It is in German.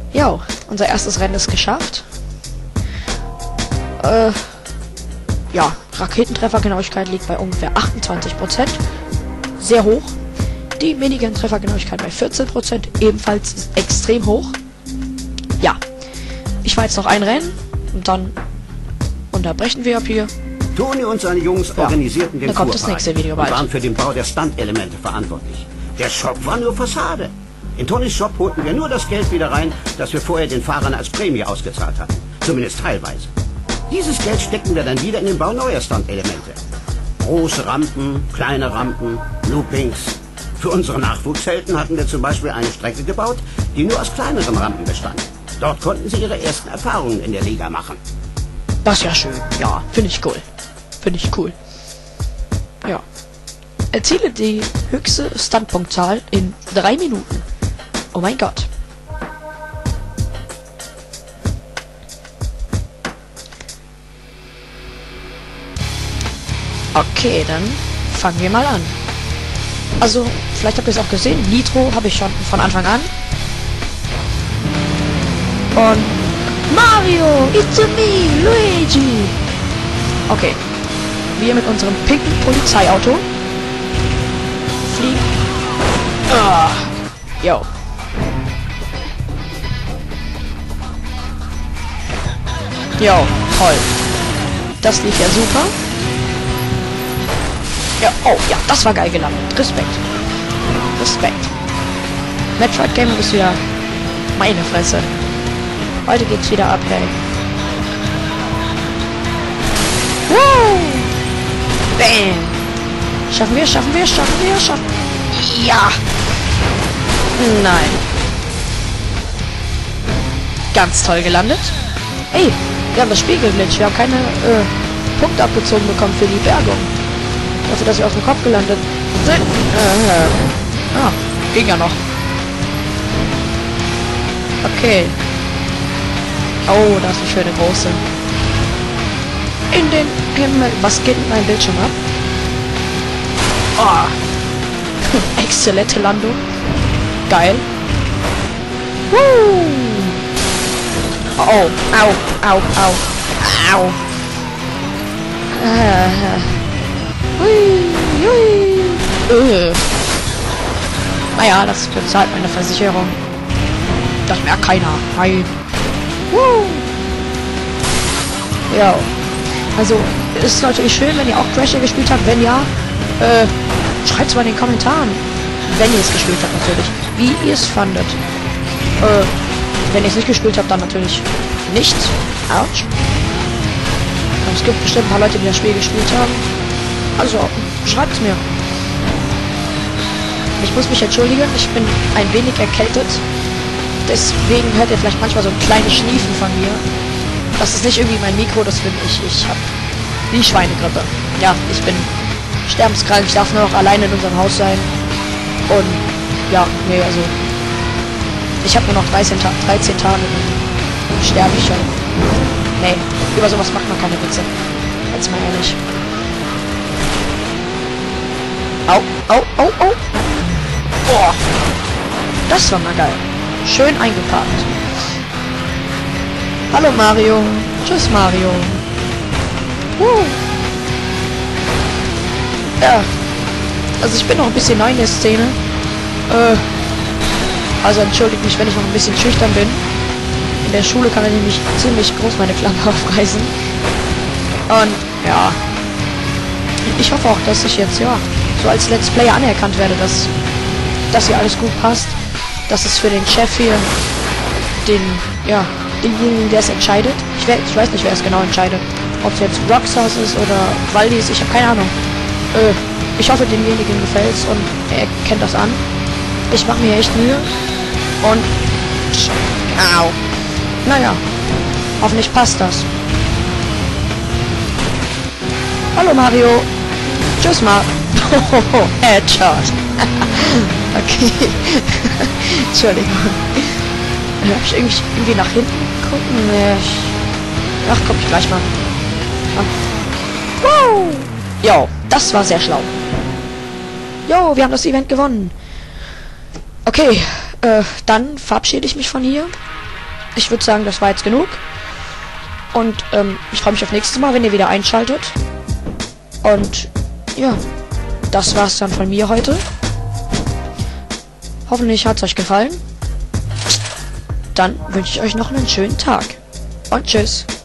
Ja, unser erstes Rennen ist geschafft. Ja, Raketentreffergenauigkeit liegt bei ungefähr 28%. Sehr hoch. Die Minigun-Treffergenauigkeit bei 14%, ebenfalls extrem hoch. Ja, ich fahre jetzt noch ein Rennen und dann unterbrechen wir ab hier. Toni und seine Jungs organisierten den dann kommt das nächste Video und bald. waren für den Bau der Stunt-Elemente verantwortlich. Der Shop war nur Fassade. In Tonys Shop holten wir nur das Geld wieder rein, das wir vorher den Fahrern als Prämie ausgezahlt hatten. Zumindest teilweise. Dieses Geld stecken wir dann wieder in den Bau neuer Stunt-Elemente. Große Rampen, kleine Rampen, Loopings. Für unsere Nachwuchshelden hatten wir zum Beispiel eine Strecke gebaut, die nur aus kleineren Rampen bestand. Dort konnten sie ihre ersten Erfahrungen in der Liga machen. Das ist ja schön. Ja, finde ich cool. Finde ich cool. Ja. Erziele die höchste Standpunktzahl in 3 Minuten. Oh mein Gott. Okay, dann fangen wir mal an. Also, vielleicht habt ihr es auch gesehen, Nitro habe ich schon von Anfang an. Und Mario, it's me, Luigi. Okay. Wir mit unserem pinken Polizeiauto fliegen. Yo. Jo, toll. Das lief ja super. Ja, oh ja, das war geil gelandet. Respekt. Respekt. Metroid Gaming ist wieder meine Fresse. Heute geht's wieder ab, hey. Woo! Bam! Schaffen wir, schaffen wir, schaffen wir, schaffen. Ja! Nein. Ganz toll gelandet. Ey, wir haben das Spiegelglitch. Wir haben keine Punkte abgezogen bekommen für die Bergung. Dafür, dass wir auf dem Kopf gelandet sind. Ging ja noch. Okay. Oh, das ist eine schöne große. In den Himmel. Was geht mit meinem Bildschirm ab? Oh. Exzellente Landung. Geil. Woo. Oh, au, au, au, au. Naja, das bezahlt meine Versicherung. Das merkt keiner. Hi. Ja. Also, es ist natürlich schön, wenn ihr auch Crasher gespielt habt. Wenn ja, schreibt es mal in den Kommentaren. Wenn ihr es gespielt habt, natürlich. Wie ihr es fandet. Wenn ihr es nicht gespielt habt, dann natürlich nicht. Autsch. Es gibt bestimmt ein paar Leute, die das Spiel gespielt haben. Also, schreibt es mir. Ich muss mich entschuldigen, ich bin ein wenig erkältet. Deswegen hört ihr vielleicht manchmal so ein kleines Schniefen von mir. Das ist nicht irgendwie mein Mikro, das bin ich. Ich habe die Schweinegrippe. Ja, ich bin sterbenskrank. Ich darf nur noch alleine in unserem Haus sein. Und ja, nee, also ich habe nur noch 13 Tage und dann sterbe ich schon. Nee, über sowas macht man keine Witze. Jetzt mal ehrlich. Au, au, au, au. Boah. Das war mal geil. Schön eingeparkt. Hallo Mario. Tschüss Mario. Ja. Also ich bin noch ein bisschen neu in der Szene. Also entschuldigt mich, wenn ich noch ein bisschen schüchtern bin. In der Schule kann er nämlich ziemlich groß meine Klappe aufreißen. Und ja. Ich hoffe auch, dass ich jetzt ja so als Let's Player anerkannt werde, dass hier alles gut passt. Dass es für den Chef hier denjenigen, der es entscheidet. Ich weiß nicht, wer es genau entscheidet. Ob es jetzt Roxas ist oder Valdis, ich habe keine Ahnung. Ich hoffe, demjenigen gefällt's und er kennt das an. Ich mache mir echt Mühe. Und au. Naja, hoffentlich passt das. Hallo Mario. Tschüss mal. Headshot. Okay. Entschuldigung. Darf ich irgendwie nach hinten gucken? Nee, ach, guck ich gleich mal. Jo, das war sehr schlau. Jo, wir haben das Event gewonnen. Okay, dann verabschiede ich mich von hier. ich würde sagen, das war jetzt genug. Und ich freue mich auf nächstes Mal, wenn ihr wieder einschaltet. Und ja, das war's dann von mir heute. Hoffentlich hat's euch gefallen. Dann wünsche ich euch noch einen schönen Tag. Und tschüss.